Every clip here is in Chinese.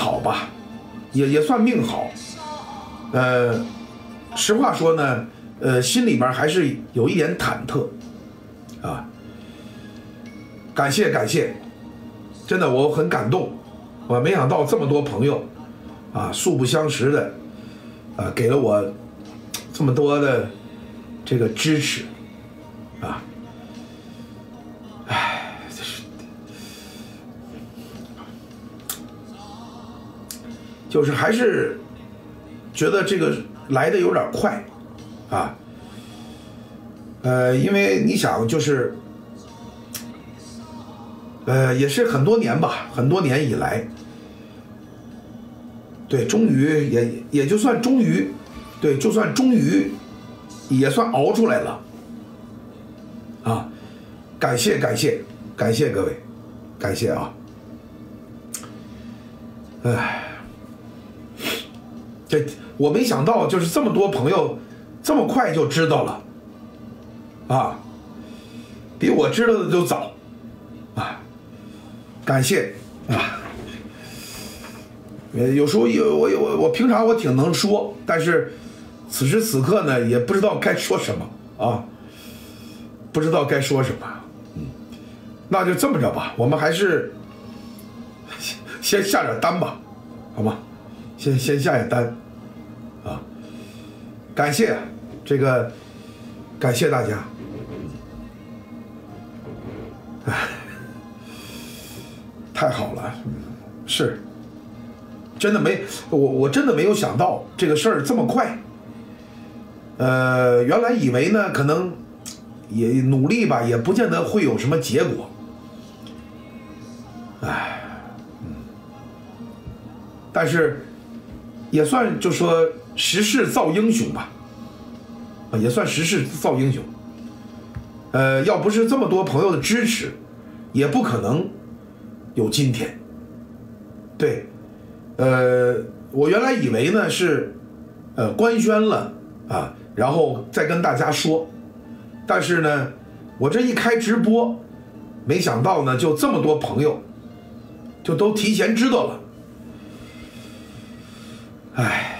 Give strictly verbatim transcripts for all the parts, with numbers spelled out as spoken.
好吧，也也算命好。呃，实话说呢，呃，心里面还是有一点忐忑啊。感谢感谢，真的我很感动，我没想到这么多朋友啊，素不相识的啊，给了我这么多的这个支持啊。唉，这是就是还是觉得这个来的有点快啊。呃，因为你想就是呃也是很多年吧，很多年以来，对，终于也也就算终于，对，就算终于也算熬出来了啊！感谢感谢感谢各位，感谢啊！哎，这我没想到，就是这么多朋友这么快就知道了啊，比我知道的都早啊！感谢啊！有时候有我我我平常我挺能说，但是此时此刻呢，也不知道该说什么啊，不知道该说什么。嗯，那就这么着吧，我们还是先下点单吧，好吗？先先下点单啊！感谢这个，感谢大家。哎，太好了，是。真的没我我真的没有想到这个事儿这么快。呃，原来以为呢，可能也努力吧，也不见得会有什么结果。唉，嗯，但是也算就说时势造英雄吧，啊，也算时势造英雄。呃，要不是这么多朋友的支持，也不可能有今天。对。呃，我原来以为呢是，呃，官宣了啊，然后再跟大家说，但是呢，我这一开直播，没想到呢，就这么多朋友，就都提前知道了，唉，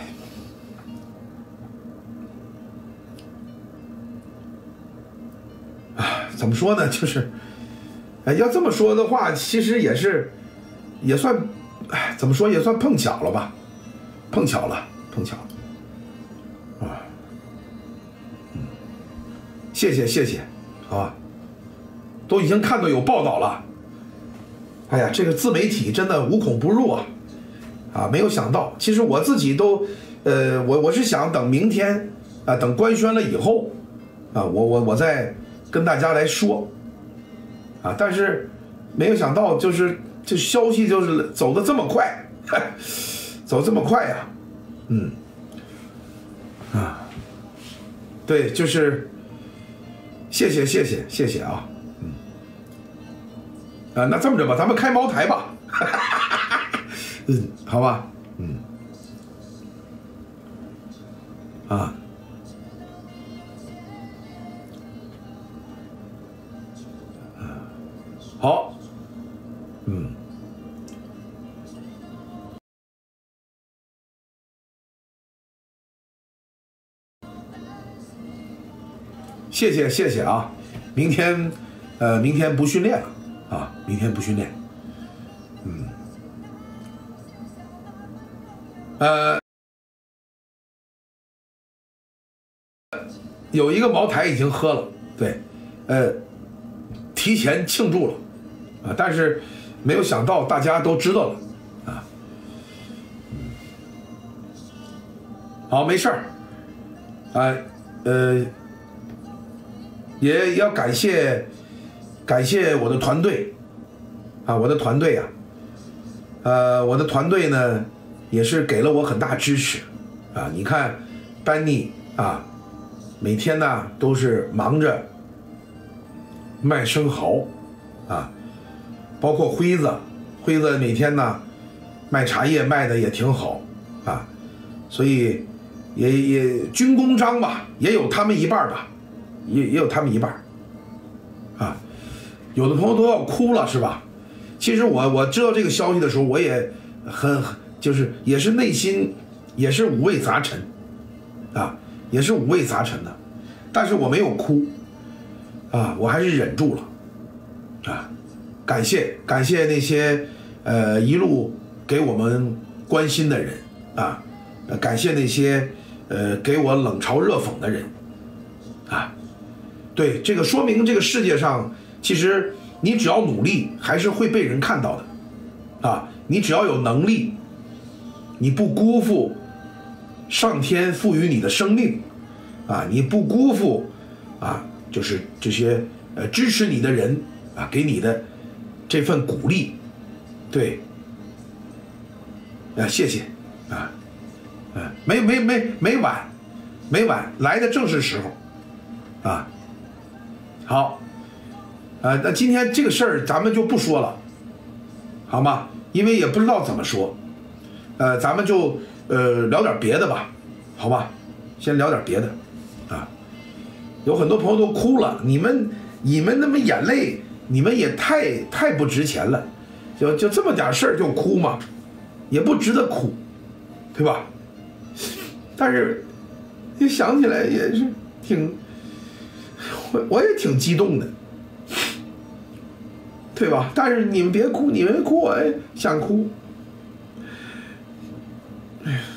啊，怎么说呢？就是，哎，要这么说的话，其实也是，也算。哎，怎么说也算碰巧了吧，碰巧了，碰巧了，啊，嗯，谢谢谢谢，啊，都已经看到有报道了，哎呀，这个自媒体真的无孔不入啊，啊，没有想到，其实我自己都，呃，我我是想等明天啊，等官宣了以后，啊，我我我再跟大家来说，啊，但是没有想到就是。这消息就是走得这么快，走这么快呀、啊，嗯，啊，对，就是谢谢谢谢谢谢啊，嗯，啊，那这么着吧，咱们开茅台吧，嗯，好吧，嗯，啊，好。嗯，谢谢谢谢啊！明天，呃，明天不训练了啊！明天不训练。嗯，呃，有一个茅台已经喝了，对，呃，提前庆祝了啊！但是没有想到大家都知道了啊。好，没事儿，哎，呃。也要感谢感谢我的团队啊，我的团队啊，呃，我的团队呢也是给了我很大支持啊。你看，班尼啊，每天呢都是忙着卖生蚝啊，包括辉子，辉子每天呢卖茶叶卖的也挺好啊，所以也也军功章吧，也有他们一半吧。也也有他们一半啊，有的朋友都要哭了，是吧？其实我我知道这个消息的时候，我也很就是也是内心也是五味杂陈啊，也是五味杂陈的，但是我没有哭啊，我还是忍住了啊。感谢感谢那些呃一路给我们关心的人啊，感谢那些呃给我冷嘲热讽的人啊。对，这个说明这个世界上其实你只要努力还是会被人看到的啊，你只要有能力，你不辜负上天赋予你的生命啊，你不辜负啊就是这些呃支持你的人啊给你的这份鼓励，对啊，谢谢啊，啊没没没没晚没晚，来的正是时候啊。好，啊，那今天这个事儿咱们就不说了，好吗？因为也不知道怎么说，呃，咱们就呃聊点别的吧，好吧？先聊点别的，啊，有很多朋友都哭了，你们你们那么眼泪，你们也太太不值钱了，就就这么点事儿就哭嘛，也不值得哭，对吧？但是一想起来也是挺。我我也挺激动的，对吧？但是你们别哭，你们哭我也想哭。哎呀，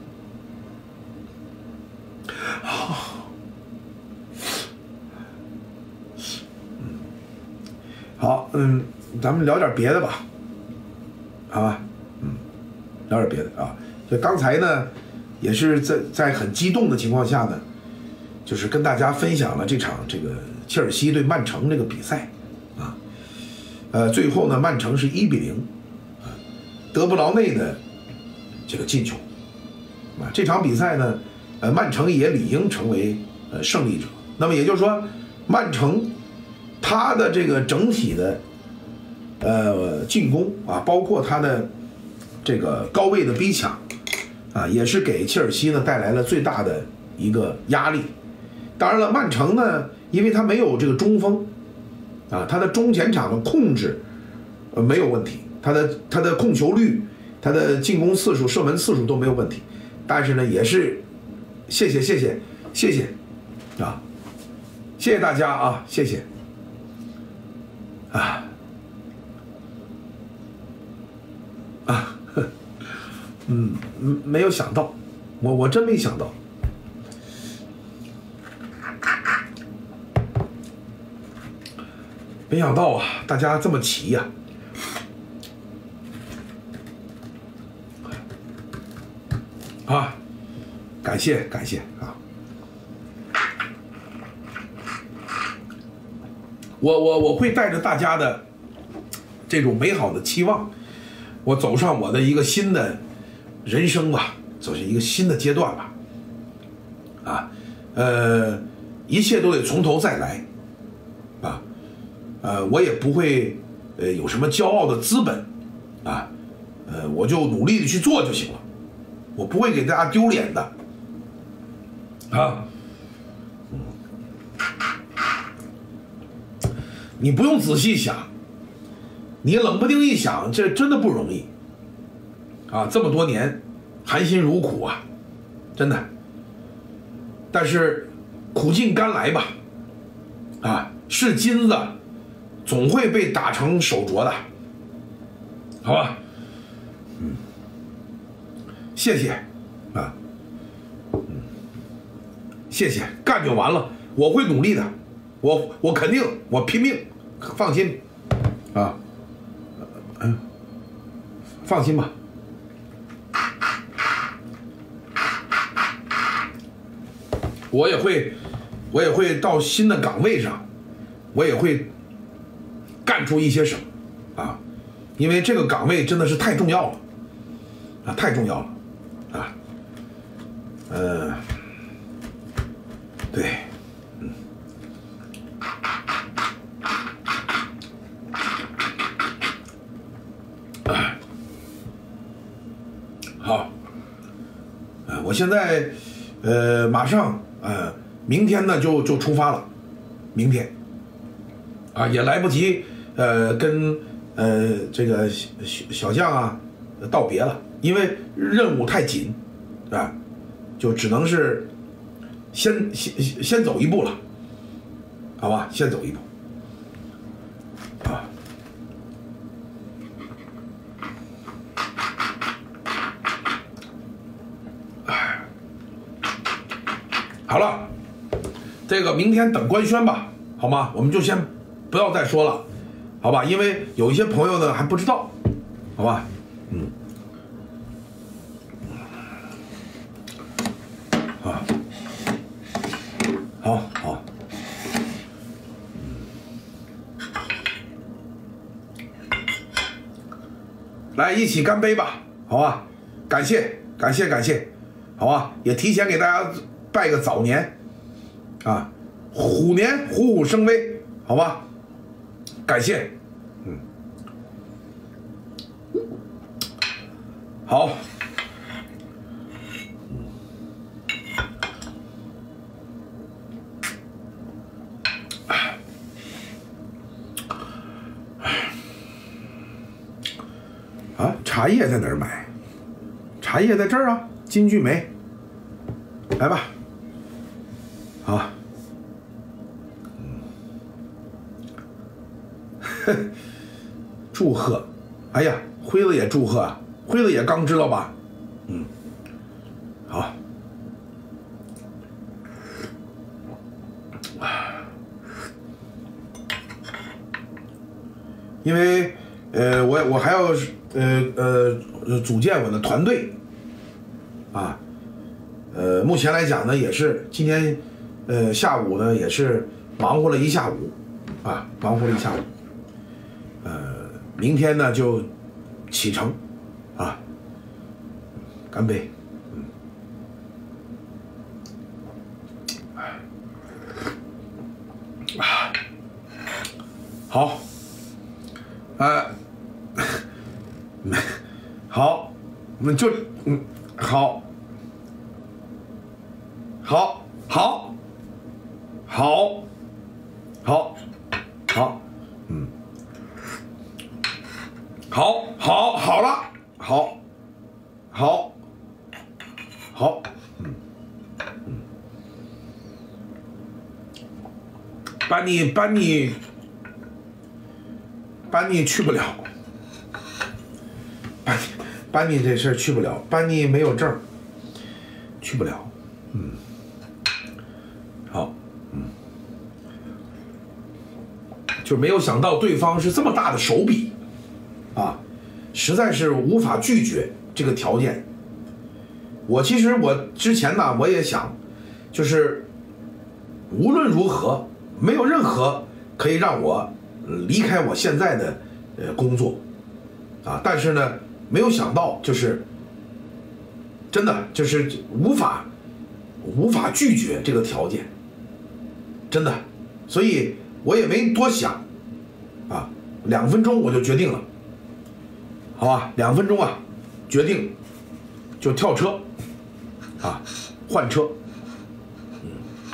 好，好，嗯，咱们聊点别的吧，好吧？嗯，聊点别的啊。就刚才呢，也是在在很激动的情况下呢。就是跟大家分享了这场这个切尔西对曼城这个比赛，啊，呃，最后呢，曼城是一比零，啊，德布劳内的这个进球，啊，这场比赛呢，呃，曼城也理应成为呃胜利者。那么也就是说，曼城他的这个整体的呃进攻啊，包括他的这个高位的逼抢，啊，也是给切尔西呢带来了最大的一个压力。当然了，曼城呢，因为他没有这个中锋，啊，他的中前场的控制，呃，没有问题，他的他的控球率，他的进攻次数、射门次数都没有问题，但是呢，也是，谢谢谢谢谢谢，啊，谢谢大家啊，谢谢，啊，啊，嗯，没有想到，我我真没想到。没想到啊，大家这么齐呀！啊，感谢感谢啊！我我我会带着大家的这种美好的期望，我走上我的一个新的人生吧，走进一个新的阶段吧。啊，呃，一切都得从头再来，啊。呃，我也不会，呃，有什么骄傲的资本，啊，呃，我就努力的去做就行了，我不会给大家丢脸的，啊，嗯，你不用仔细想，你冷不丁一想，这真的不容易，啊，这么多年含辛茹苦啊，真的，但是苦尽甘来吧，啊，是金子。总会被打成手镯的，好吧？嗯，谢谢啊，嗯，谢谢，干就完了，我会努力的，我我肯定，我拼命，放心啊，嗯，放心吧。我也会，我也会到新的岗位上，我也会。干出一些什么啊？因为这个岗位真的是太重要了啊，太重要了啊！呃，对，嗯，啊，好，呃，我现在呃马上呃明天呢就就出发了，明天啊也来不及。呃，跟呃这个小小将啊道别了因为任务太紧，啊，就只能是先先先走一步了，好吧，先走一步，啊，哎，好了，这个明天等官宣吧，好吗？我们就先不要再说了，好吧？因为有一些朋友呢还不知道，好吧？嗯。啊，好好，来一起干杯吧，好吧？感谢感谢感谢，好吧？也提前给大家拜个早年，啊，虎年虎虎生威，好吧？感谢，嗯，好。啊，茶叶在哪儿买？茶叶在这儿啊，金骏眉。来吧，好，嗯，祝贺！哎呀，辉子也祝贺啊，辉子也刚知道吧？嗯，好，因为呃，我我还要呃呃组建我的团队啊。呃，目前来讲呢，也是今天，呃，下午呢也是忙活了一下午，啊，忙活了一下午，呃，明天呢就启程，啊，干杯，嗯，啊，好，呃，好，我们就嗯好。好，好，好，好，好，嗯，好，好，好了，好，好，好，嗯，嗯，班尼，班尼，班尼去不了，班尼，班尼这事儿去不了，班尼没有证，去不了，嗯。好，嗯，就没有想到对方是这么大的手笔，啊，实在是无法拒绝这个条件。我其实我之前呢，我也想，就是无论如何，没有任何可以让我离开我现在的呃工作，啊，但是呢，没有想到就是真的就是无法无法拒绝这个条件。真的，所以我也没多想，啊，两分钟我就决定了，好吧，两分钟啊，决定就跳车，啊，换车，嗯，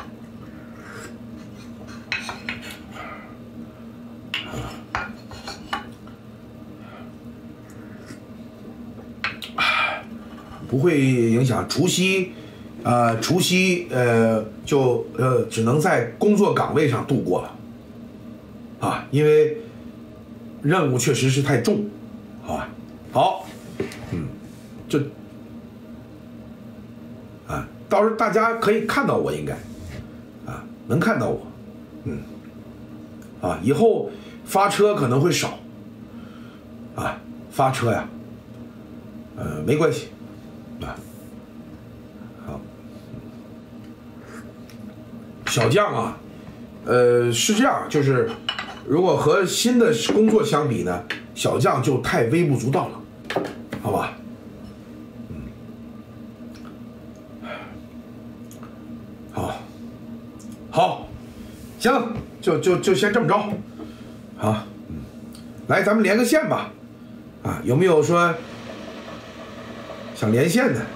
啊，不会影响除夕。呃，除夕呃就呃只能在工作岗位上度过了，啊，因为任务确实是太重，好吧，好，嗯，就啊，到时候大家可以看到我，应该啊能看到我，嗯，啊，以后发车可能会少，啊，发车呀，呃，没关系，啊。小将啊，呃，是这样，就是如果和新的工作相比呢，小将就太微不足道了，好吧？嗯，好，好，行，就就就先这么着，好，嗯，来，咱们连个线吧，啊，有没有说想连线的？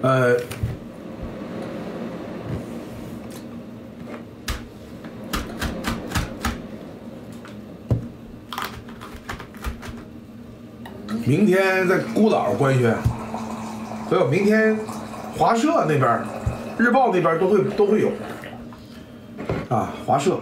呃，明天在孤岛官宣，还有明天华社那边、日报那边都会都会有啊，华社。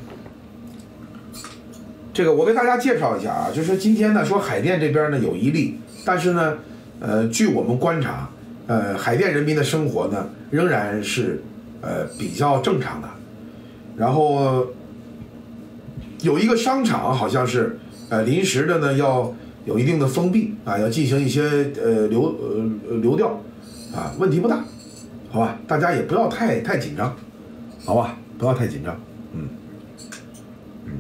这个我给大家介绍一下啊，就是今天呢说海淀这边呢有一例，但是呢，呃，据我们观察，呃，海淀人民的生活呢仍然是呃比较正常的。然后有一个商场好像是呃临时的呢要有一定的封闭啊，要进行一些呃流呃流调啊，问题不大，好吧？大家也不要太太紧张，好吧？不要太紧张，嗯嗯。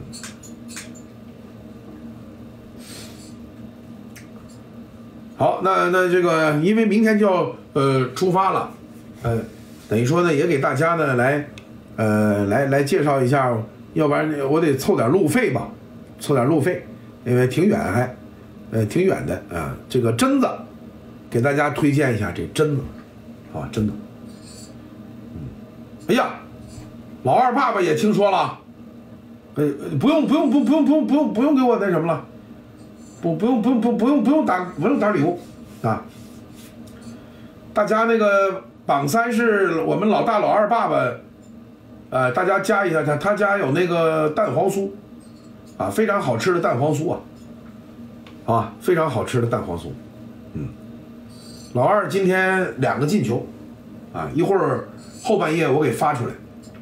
好，那那这个，因为明天就要呃出发了，呃，等于说呢，也给大家呢来，呃，来来介绍一下，要不然我得凑点路费吧，凑点路费，因为挺远还，呃，挺远的啊。这个榛子，给大家推荐一下这榛子，啊，榛子。嗯，哎呀，老二爸爸也听说了，呃，不用不用不不用不用不用不用给我那什么了。不不用不用不不用不用打不用打礼物啊！大家那个榜三是我们老大老二爸爸，呃，大家加一下他，他家有那个蛋黄酥，啊，非常好吃的蛋黄酥啊，啊，非常好吃的蛋黄酥，嗯，老二今天两个进球，啊，一会儿后半夜我给发出来，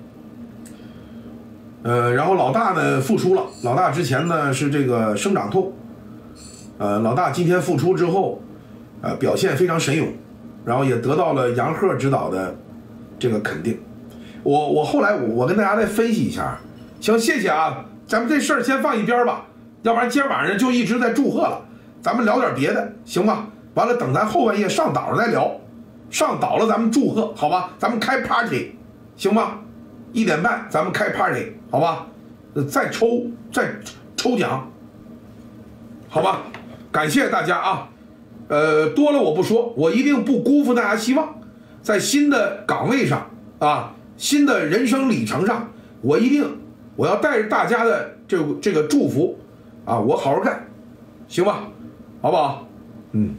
呃，然后老大呢复出了，老大之前呢是这个生长痛。呃，老大今天复出之后，呃，表现非常神勇，然后也得到了杨鹤指导的这个肯定。我我后来我我跟大家再分析一下，行，谢谢啊，咱们这事儿先放一边吧，要不然今天晚上就一直在祝贺了，咱们聊点别的，行吗？完了，等咱后半夜上岛了再聊，上岛了咱们祝贺，好吧？咱们开 party， 行吗？一点半咱们开 party， 好吧？再抽再抽奖，好吧？感谢大家啊，呃，多了我不说，我一定不辜负大家希望，在新的岗位上啊，新的人生里程上，我一定我要带着大家的这个这个祝福啊，我好好干，行吧？好不好？嗯。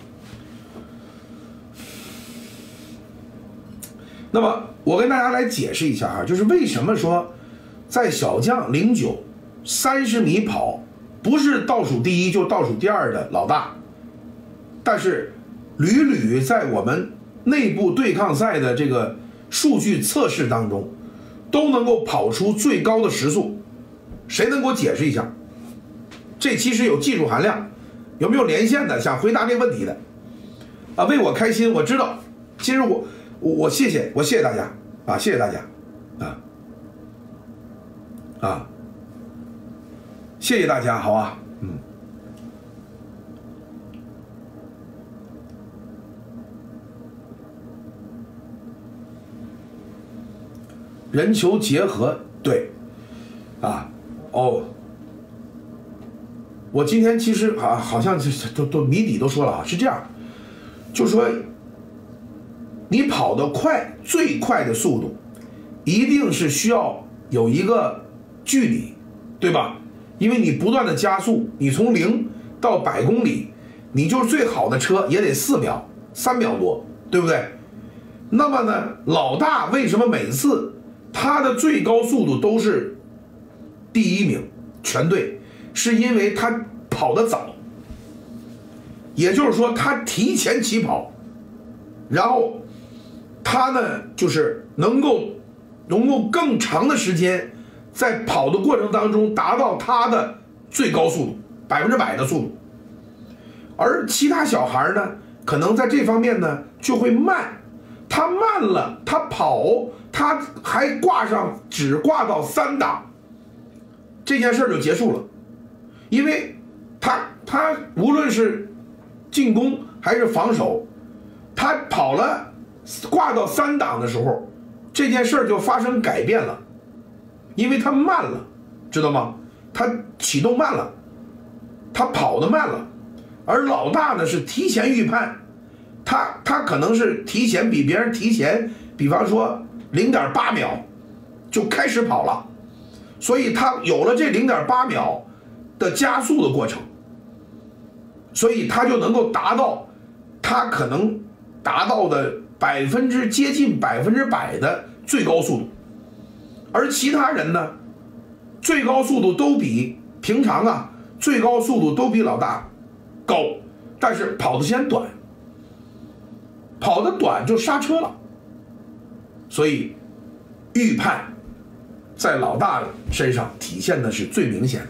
那么我跟大家来解释一下哈，就是为什么说在小将零九三十米跑。不是倒数第一就倒数第二的老大，但是屡屡在我们内部对抗赛的这个数据测试当中，都能够跑出最高的时速。谁能给我解释一下？这其实有技术含量，有没有连线的想回答这个问题的？啊，为我开心，我知道。其实我我我谢谢我谢谢大家啊，谢谢大家啊啊。谢谢大家，好啊，嗯，人球结合，对，啊，哦，我今天其实啊，好像都都谜底都说了啊，是这样，就说你跑得快，最快的速度，一定是需要有一个距离，对吧？因为你不断的加速，你从零到百公里，你就是最好的车也得四秒、三秒多，对不对？那么呢，老大为什么每次他的最高速度都是第一名，全队？是因为他跑得早，也就是说他提前起跑，然后他呢就是能够能够更长的时间。在跑的过程当中达到他的最高速度，百分之百的速度，而其他小孩呢，可能在这方面呢就会慢，他慢了，他跑，他还挂上只挂到三档，这件事就结束了，因为他他无论是进攻还是防守，他跑了挂到三档的时候，这件事就发生改变了。因为他慢了，知道吗？他启动慢了，他跑得慢了，而老大呢是提前预判， 他他可能是提前比别人提前，比方说零点八秒就开始跑了，所以他有了这零点八秒的加速的过程，所以他就能够达到他可能达到的百分之接近百分之百的最高速度，而其他人呢，最高速度都比平常啊，最高速度都比老大高，但是跑的时间短，跑得短就刹车了，所以预判在老大身上体现的是最明显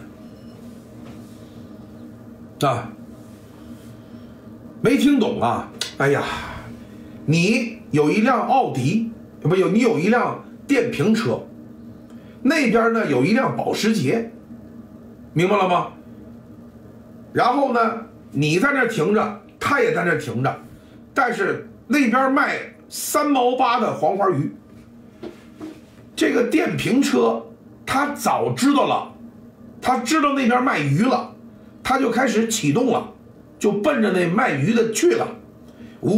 的啊。没听懂啊？哎呀，你有一辆奥迪，不有你有一辆电瓶车，那边呢有一辆保时捷，明白了吗？然后呢，你在那停着，他也在那停着，但是那边卖三毛八的黄花鱼，这个电瓶车他早知道了，他知道那边卖鱼了，他就开始启动了，就奔着那卖鱼的去了，呜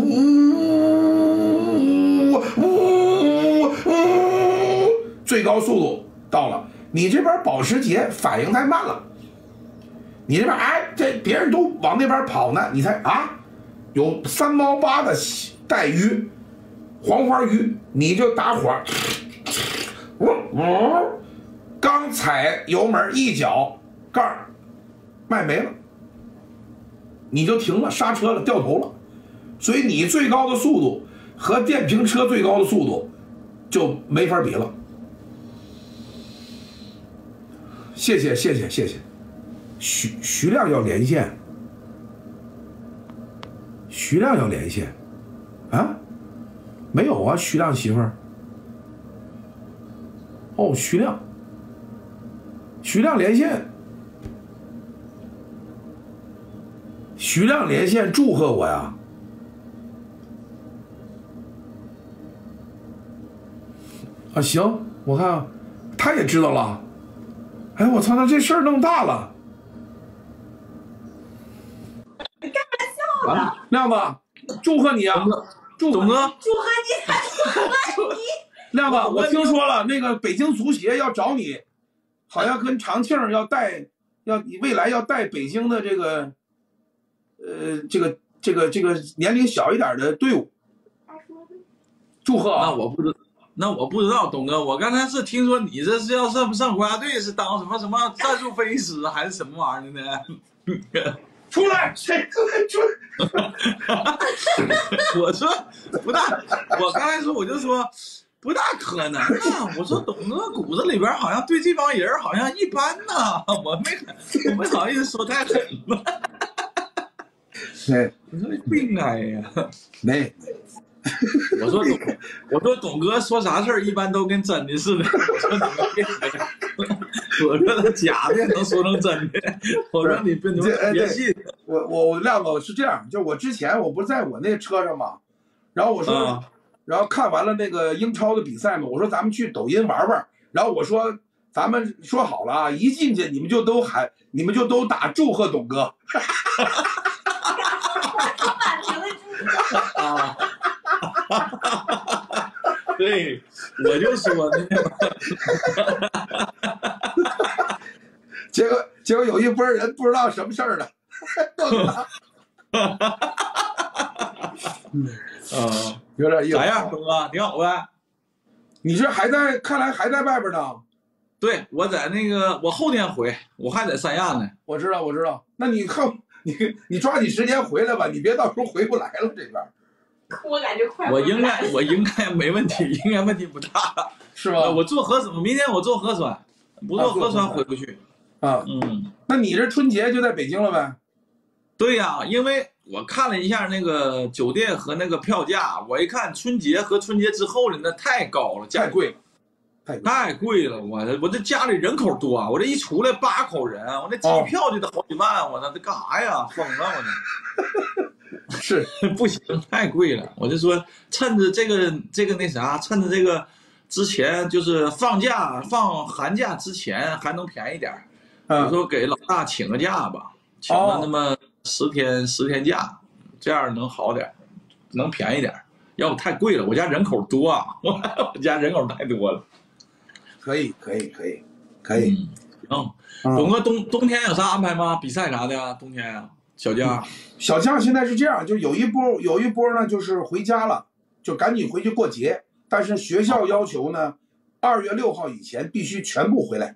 呜呜呜，最高速度到了。你这边保时捷反应太慢了，你这边哎，这别人都往那边跑呢，你才啊，有三毛八的带鱼、黄花鱼，你就打火，呜呜，刚踩油门一脚盖儿，卖没了。你就停了，刹车了，掉头了，所以你最高的速度和电瓶车最高的速度就没法比了。谢谢谢谢谢谢，徐徐亮要连线，徐亮要连线，啊？没有啊，徐亮媳妇儿。哦，徐亮，徐亮连线。徐亮连线祝贺我呀！啊，行，我看他也知道了。哎，我操，那这事儿弄大了！ 你干嘛笑呢？ 亮子，祝贺你啊！祝董哥， 祝贺你，祝贺你！ 亮子，我听说了，那个北京足协要找你，好像跟长庆要带，要你未来要带北京的这个。呃，这个这个这个年龄小一点的队伍，祝贺啊！ 那我不知，那我不知道，董哥，我刚才是听说你这是要上上国家队，是当什么什么战术分析师还是什么玩意儿的呢？ 出来，谁出来？ 我说不大，我刚才说我就说不大可能啊！我说董哥骨子里边好像对这帮人好像一般呐，我没我没好意思说太狠了。 没， 我说不应该呀， 没。 我说董，我说董哥说啥事儿一般都跟真的似的。我说他假的能说成真的。我说你别别信。 我我我亮子是这样，就我之前我不是在我那车上嘛，然后我说，嗯、然后看完了那个英超的比赛嘛，我说咱们去抖音玩玩，然后我说咱们说好了啊，一进去你们就都喊，你们就都打祝贺董哥。 啊，对，我就说呢。 结果结果有一波人不知道什么事儿了。 嗯， 有点意思。 咋样，东哥？挺好呗。 你这还在？看来还在外边呢。 对，我在那个，我后天回，我还在三亚呢。 我知道，我知道。那你看。你你抓紧时间回来吧，你别到时候回不来了这边。 我感觉快。 我应该我应该没问题，应该问题不大， 是吧？ 我做核酸，明天我做核酸，不做核酸回不去。 啊， 嗯， 那你这春节就在北京了呗？ 对呀、啊，因为我看了一下那个酒店和那个票价，我一看春节和春节之后的那太高了， 太贵了。 太贵了，我这我这家里人口多，我这一出来八口人，我这机票就得好几万，我那这干啥呀？疯了我这！ 是不行，太贵了。我就说趁着这个这个那啥，趁着这个之前就是放假放寒假之前还能便宜点。 嗯、 我说给老大请个假吧，请了那么十天、哦、十天假，这样能好点。 能便宜点，要不太贵了。我家人口多啊，我我家人口太多了。 可以，可以，可以，可以。 嗯，董哥冬冬天有啥安排吗？比赛啥的？冬天啊，小将。 小将现在是这样，就有一波有一波呢，就是回家了，就赶紧回去过节。但是学校要求呢，二月六号以前必须全部回来。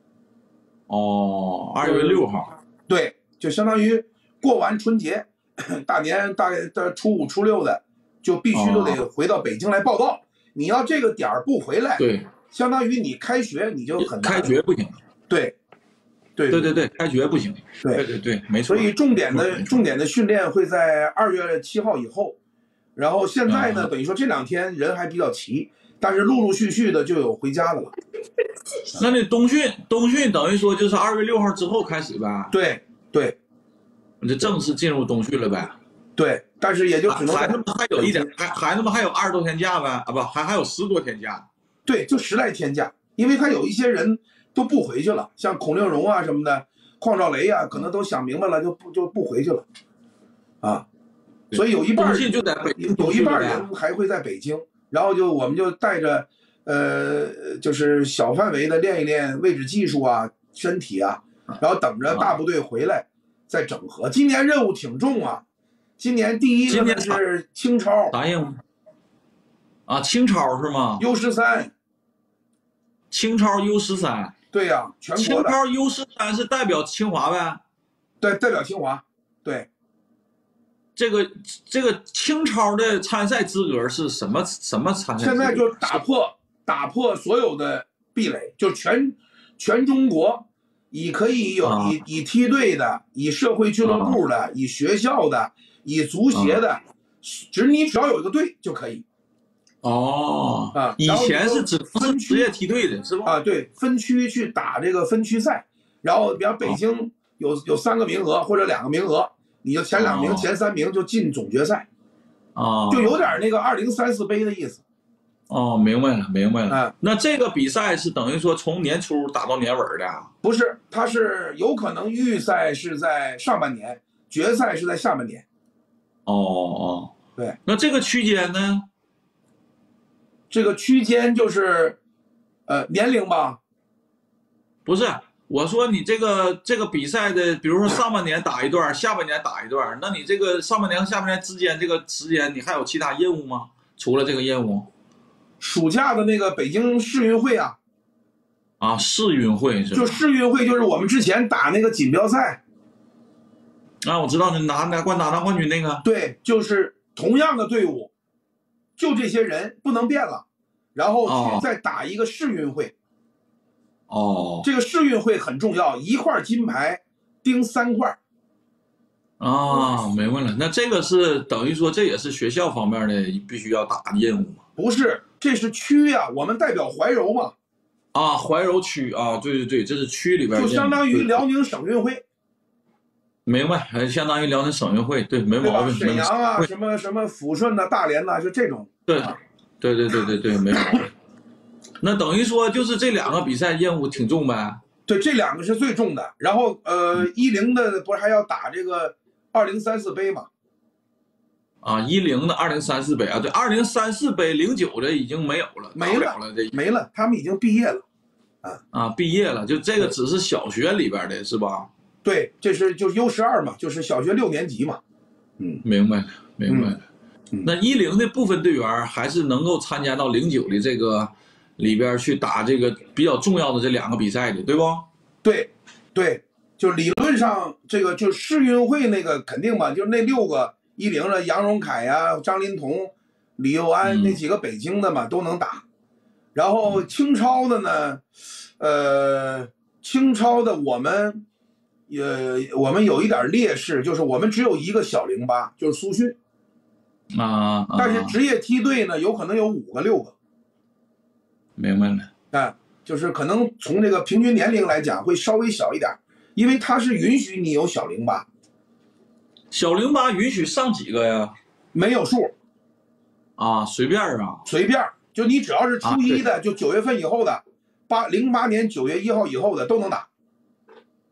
哦，二月六号。 对，就相当于过完春节，大年大概的初五初六的，就必须都得回到北京来报道。你要这个点儿不回来， 对， 相当于你开学你就很难。 开学不行。 对，对对对对，开学不行。 对对对对，没错。 所以重点的重点的训练会在二月七号以后，然后现在呢，等于说这两天人还比较齐，但是陆陆续续的就有回家的了。 那你冬训冬训等于说就是二月六号之后开始呗？ 对对， 你就正式进入冬训了呗？ 对，但是也就只能孩子们还有一点，孩孩子们还有二十多天假呗？啊不，还还有十多天假。 对，就十来天假，因为他有一些人都不回去了，像孔令荣啊什么的，邝兆雷啊，可能都想明白了，就不就不回去了，啊，所以有一半人就在北京， 有一半人还会在北京，然后就我们就带着，呃，就是小范围的练一练位置技术啊、身体啊，然后等着大部队回来再整合。今年任务挺重啊，今年第一个呢是青超， 啥任务？啊，青超是吗 ？U 十三。 青超 U 十三， 对呀、啊，全国青超 U 十三是代表清华呗？ 对，代表清华。对， 这个这个青超的参赛资格是什么什么参赛资格？ 现在就打破打破所有的壁垒，就全全中国以可以有、啊、以以梯队的，以社会俱乐部的，啊、以学校的，以足协的，啊、只你只要有一个队就可以。 哦啊， 以前是只分职业梯队的是吧？ 啊，对，分区去打这个分区赛，然后比方北京有、哦、有三个名额或者两个名额，你就前两名、哦、前三名就进总决赛， 啊、哦， 就有点那个二零三四杯的意思。 哦，明白了，明白了。啊，那这个比赛是等于说从年初打到年尾的？ 不是，它是有可能预赛是在上半年，决赛是在下半年。 哦哦， 对， 那这个区间呢？ 这个区间就是，呃，年龄吧？ 不是，我说你这个这个比赛的，比如说上半年打一段，下半年打一段，那你这个上半年和下半年之间这个时间，你还有其他任务吗？除了这个任务？ 暑假的那个北京世运会啊。 啊，世运会是吧？ 就世运会就是我们之前打那个锦标赛。 啊，我知道你拿拿冠打拿冠军那个。 对，就是同样的队伍。就这些人不能变了，然后去再打一个世运会。 哦， 这个世运会很重要，一块金牌盯三块。 啊，明白了。那这个是等于说这也是学校方面的必须要打的任务吗？ 不是，这是区呀、啊，我们代表怀柔嘛。 啊，怀柔区啊，对对对，这是区里边就相当于辽宁省运会。 明白，还相当于辽宁省运会，对，没毛病。 沈阳啊，什么什么抚顺呐、啊、大连呐、啊，就这种。 对，对对对对对，没毛病。那等于说就是这两个比赛任务挺重呗？ 对，这两个是最重的。然后呃，一零的不是还要打这个二零三四杯嘛？ 啊，一零的二零三四杯啊，对，二零三四杯零九的已经没有了， 没了了，这没了，他们已经毕业了。啊啊，毕业了，就这个只是小学里边的是吧？ 对，这是就是 U 十二嘛，就是小学六年级嘛。嗯， 明白了，明白了。嗯、那一零的部分队员还是能够参加到零九的这个里边去打这个比较重要的这两个比赛的，对不？ 对，对，就理论上这个就世运会那个肯定嘛，就那六个一零的杨荣凯呀、张林彤、李佑安、嗯、那几个北京的嘛都能打。然后青超的呢，呃，青超的我们。呃，我们有一点劣势，就是我们只有一个小零八，就是苏迅啊。 但是职业梯队呢，有可能有五个、六个。 明白了。 啊，就是可能从这个平均年龄来讲，会稍微小一点，因为它是允许你有小零八。 小零八允许上几个呀？ 没有数。 啊，随便啊。 随便，就你只要是初一的，啊、就九月份以后的，八零八年九月一号以后的都能打。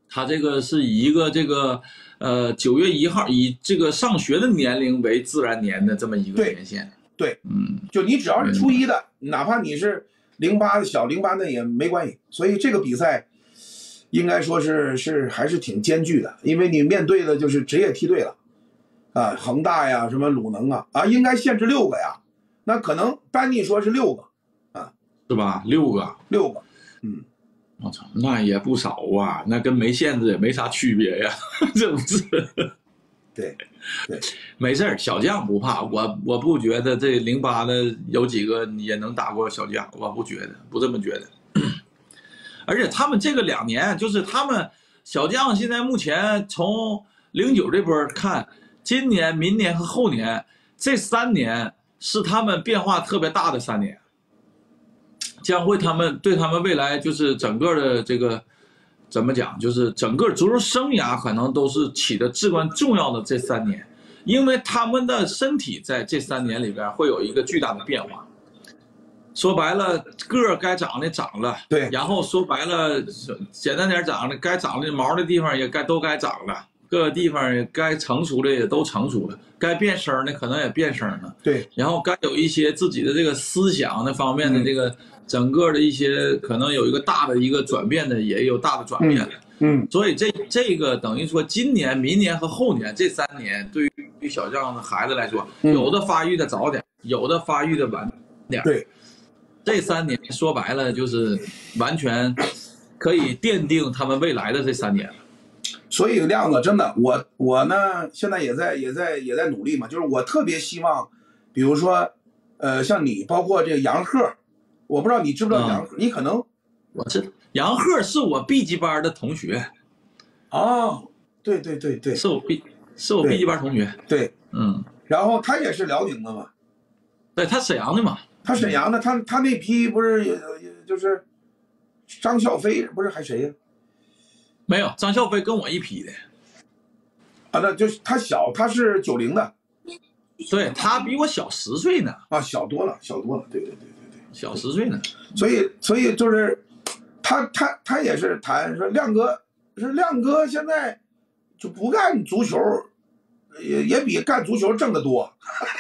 他这个是以一个这个呃九月一号以这个上学的年龄为自然年的这么一个年限。 对， 嗯， 就你只要是初一的，哪怕你是零八的小零八的也没关系。所以这个比赛应该说是是还是挺艰巨的，因为你面对的就是职业梯队了啊，恒大呀，什么鲁能啊，啊，应该限制六个呀，那可能班尼说是六个啊， 是吧？六个， 六个，嗯。 我操，那也不少啊，那跟没限制也没啥区别呀，是不是？ 对，对， 没事儿，小将不怕，我我不觉得这零八的有几个也能打过小将，我不觉得，不这么觉得。而且他们这个两年，就是他们小将现在目前从零九这波看，今年、明年和后年这三年是他们变化特别大的三年。将会他们对他们未来就是整个的这个怎么讲，就是整个足球生涯可能都是起的至关重要的这三年，因为他们的身体在这三年里边会有一个巨大的变化。说白了，个儿该长的长了， 对， 然后说白了，简单点长的该长的毛的地方也该都该长了，各个地方也该成熟的也都成熟了，该变声的可能也变声了， 对， 然后该有一些自己的这个思想那方面的这个。嗯整个的一些可能有一个大的一个转变的，也有大的转变的， 嗯， 所以这这个等于说，今年、明年和后年这三年，对于小将的孩子来说， 嗯、 有的发育的早点，有的发育的晚点。 对， 这三年说白了就是完全可以奠定他们未来的这三年了。 所以亮子真的，我我呢现在也在也在也在努力嘛，就是我特别希望，比如说，呃，像你，包括这个杨鹤。我不知道你知不知道杨鹤、嗯，你可能我知道杨鹤是我 B 级班的同学。 哦，对对对对， 是我 B 是我 B 级班同学。 对， 嗯， 然后他也是辽宁的嘛， 对他沈阳的嘛， 他沈阳的，他他那批不是也就是张孝飞，不是还谁呀？ 没有，张孝飞跟我一批的。 啊，那就是他小，他是九零的， 对他比我小十岁呢。 啊，小多了，小多了，对对对。 小十岁呢， 所以所以就是他他他也是谈说亮哥是亮哥现在就不干足球，也也比干足球挣得多。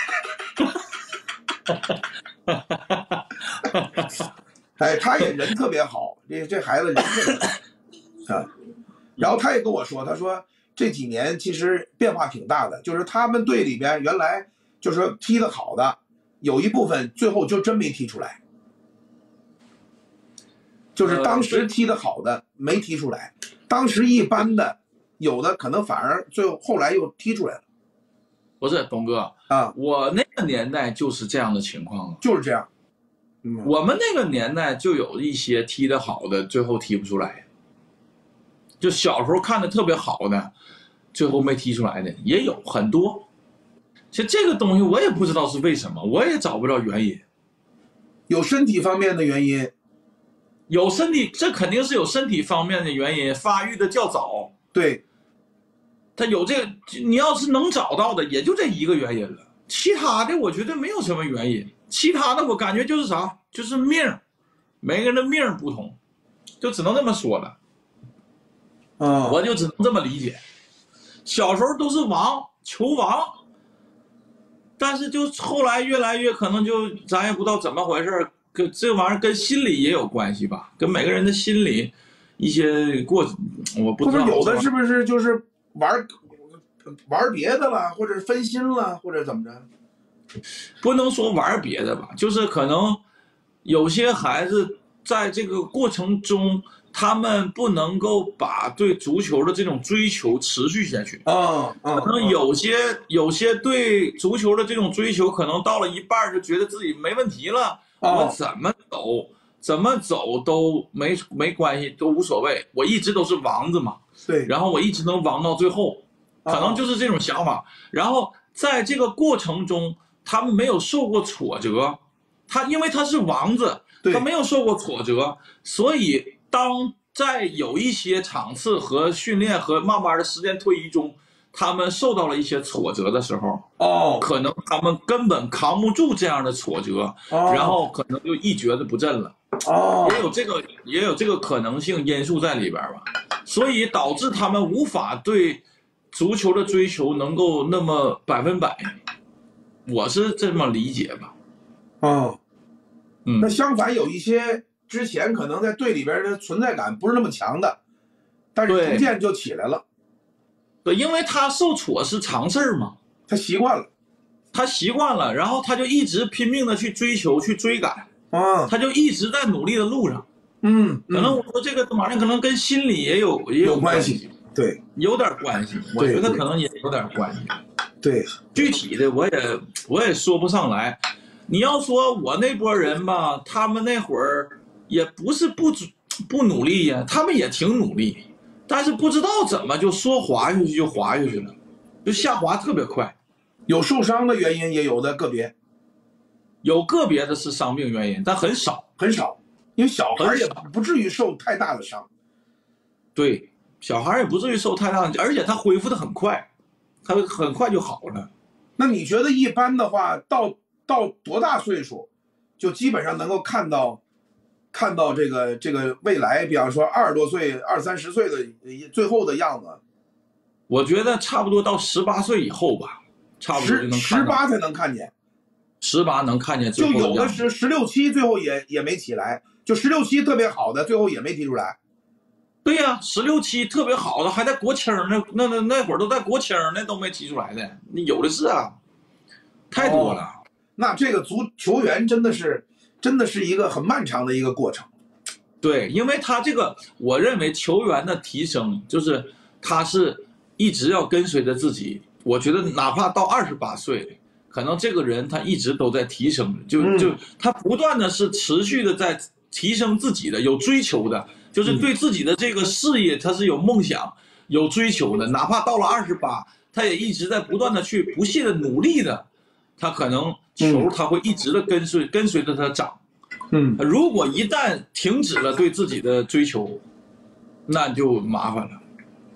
哎，他也人特别好，这这孩子人特别好啊。然后他也跟我说，他说这几年其实变化挺大的，就是他们队里边原来就是说踢得好的。有一部分最后就真没踢出来，就是当时踢得好的没踢出来，当时一般的有的可能反而最后后来又踢出来了。 不是东哥啊， 我那个年代就是这样的情况， 就是这样。嗯， 我们那个年代就有一些踢得好的最后踢不出来，就小时候看的特别好的，最后没踢出来的也有很多。其实这个东西我也不知道是为什么，我也找不着原因。 有身体方面的原因， 有身体，这肯定是有身体方面的原因，发育的较早。 对， 他有这个，你要是能找到的，也就这一个原因了。其他的我觉得没有什么原因，其他的我感觉就是啥，就是命，每个人的命不同，就只能这么说了。 啊、嗯， 我就只能这么理解。小时候都是王，求王。但是就后来越来越可能就咱也不知道怎么回事，跟这玩意儿跟心理也有关系吧，跟每个人的心理一些过，我不知道。 有的是不是就是玩玩别的了，或者分心了，或者怎么着？ 不能说玩别的吧，就是可能有些孩子在这个过程中，他们不能够把对足球的这种追求持续下去啊， 可能有些有些对足球的这种追求，可能到了一半就觉得自己没问题了，我怎么走怎么走都没没关系，都无所谓，我一直都是王子嘛， 对， 然后我一直能王到最后，可能就是这种想法。然后在这个过程中，他们没有受过挫折，他因为他是王子，他没有受过挫折，所以当在有一些场次和训练和慢慢的时间推移中，他们受到了一些挫折的时候， 哦， 可能他们根本扛不住这样的挫折， 哦、 然后可能就一蹶子不振了， 哦， 也有这个也有这个可能性因素在里边吧。 所以导致他们无法对足球的追求能够那么百分百，我是这么理解吧。 哦， 嗯， 那相反有一些之前可能在队里边的存在感不是那么强的，但是逐渐就起来了。 对，因为他受挫是常事儿嘛， 他习惯了， 他习惯了，然后他就一直拼命的去追求、去追赶， 啊， 他就一直在努力的路上。 嗯， 可能我说这个玩意儿可能跟心理也有也有关系，对， 有点关系，我觉得可能也有点关系。 对， 具体的我也我也说不上来。你要说我那波人吧，他们那会儿也不是不不努力呀，他们也挺努力，但是不知道怎么就说滑下去就滑下去了，就下滑特别快。 有受伤的原因，也有的个别， 有个别的是伤病原因，但很少很少，因为小孩也不至于受太大的伤。 对，小孩也不至于受太大的，而且他恢复的很快，他很快就好了。 那你觉得一般的话，到到多大岁数，就基本上能够看到，看到这个这个未来，比方说二十多岁、二三十岁的最后的样子？ 我觉得差不多到十八岁以后吧，差不多就能看到。 十八才能看见， 十八能看见最后的样子。 就有的是十六七，最后也也没起来，就十六七特别好的，最后也没踢出来。 对呀、啊，十六七特别好的，还在国青呢，那那那会儿都在国青呢，都没踢出来的，你有的是啊，太多了。 哦，那这个足球员真的是，真的是一个很漫长的一个过程。 对，因为他这个，我认为球员的提升，就是他是一直要跟随着自己。我觉得哪怕到二十八岁，可能这个人他一直都在提升，就就他不断的是持续的在提升自己的，有追求的。就是对自己的这个事业，他是有梦想、有追求的。哪怕到了二十八，他也一直在不断的去不懈的努力的。他可能球他会一直的跟随、嗯、跟随着他长。 嗯， 如果一旦停止了对自己的追求，那就麻烦了。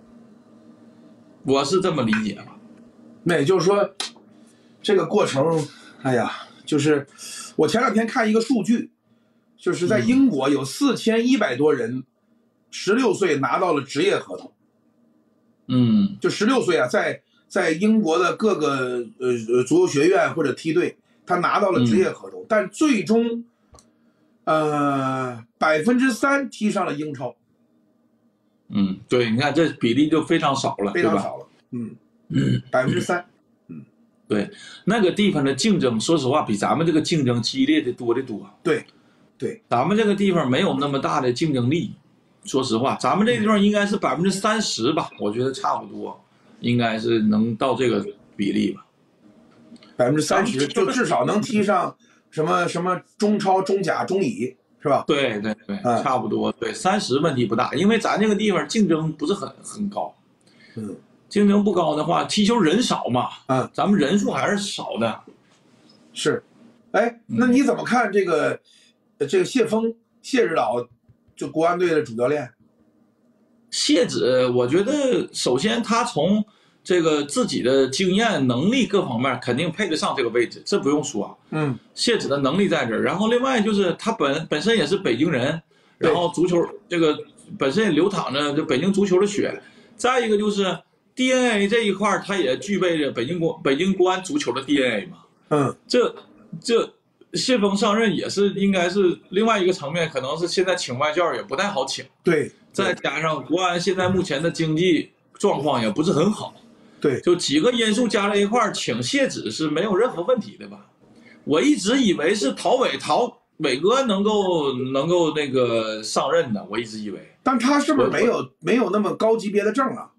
我是这么理解吧。 那也就是说，这个过程，哎呀，就是我前两天看一个数据。就是在英国有四千一百多人，十六岁拿到了职业合同。 嗯， 就十六岁啊，在在英国的各个呃足球学院或者梯队，他拿到了职业合同，嗯、但最终，呃，百分之三踢上了英超。 嗯，对，你看这比例就非常少了， 非常少了。嗯嗯，百分之三。嗯， 对，那个地方的竞争，说实话，比咱们这个竞争激烈的多得多。 对。对， 咱们这个地方没有那么大的竞争力，说实话，咱们这个地方应该是百分之三十吧，我觉得差不多，应该是能到这个比例吧。 百分之三十，就至少能踢上什么什么中超、中甲、中乙，是吧？ 对对对， 嗯、 差不多，对，三十问题不大，因为咱这个地方竞争不是很很高， 嗯， 竞争不高的话，踢球人少嘛， 嗯， 咱们人数还是少的。 是，哎，那你怎么看这个？这个谢峰谢指导，就国安队的主教练， 谢指，我觉得首先他从这个自己的经验、能力各方面肯定配得上这个位置，这不用说。 嗯， 谢指的能力在这儿。然后另外就是他本本身也是北京人，然后足球这个本身也流淌着就北京足球的血。再一个就是 D N A 这一块，他也具备着北京国北京国安足球的 D N A 嘛。 嗯， 这这。谢峰上任也是应该是另外一个层面，可能是现在请外教也不太好请， 对， 再加上国安现在目前的经济状况也不是很好， 对， 就几个因素加在一块儿，请谢指是没有任何问题的吧？我一直以为是陶伟陶伟哥能够能够那个上任的，我一直以为， 但他是不是没有没有那么高级别的证啊？